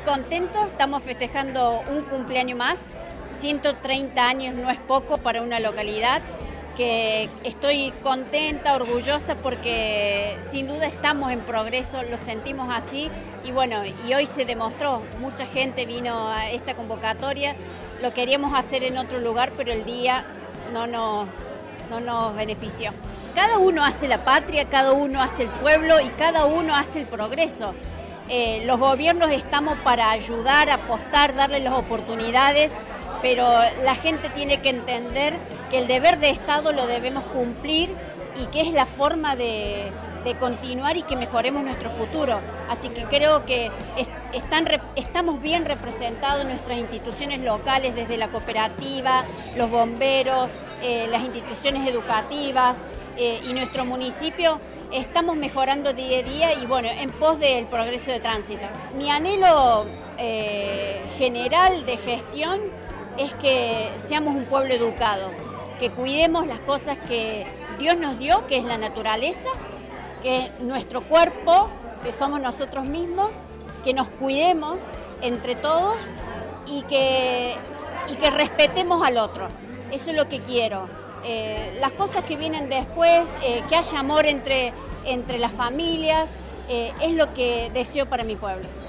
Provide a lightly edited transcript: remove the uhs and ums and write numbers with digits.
contentos, estamos festejando un cumpleaños más. 130 años no es poco para una localidad, que estoy contenta, orgullosa, porque sin duda estamos en progreso, lo sentimos así, y bueno, y hoy se demostró, mucha gente vino a esta convocatoria, lo queríamos hacer en otro lugar, pero el día no nos benefició. Cada uno hace la patria, cada uno hace el pueblo y cada uno hace el progreso. Los gobiernos estamos para ayudar, apostar, darle las oportunidades, pero la gente tiene que entender que el deber de Estado lo debemos cumplir y que es la forma de continuar y que mejoremos nuestro futuro. Así que creo que estamos bien representados en nuestras instituciones locales, desde la cooperativa, los bomberos, las instituciones educativas y nuestro municipio. Estamos mejorando día a día y bueno, en pos del progreso de tránsito. Mi anhelo general de gestión es que seamos un pueblo educado, que cuidemos las cosas que Dios nos dio, que es la naturaleza, que es nuestro cuerpo, que somos nosotros mismos, que nos cuidemos entre todos y que respetemos al otro. Eso es lo que quiero. Las cosas que vienen después, que haya amor entre las familias, es lo que deseo para mi pueblo.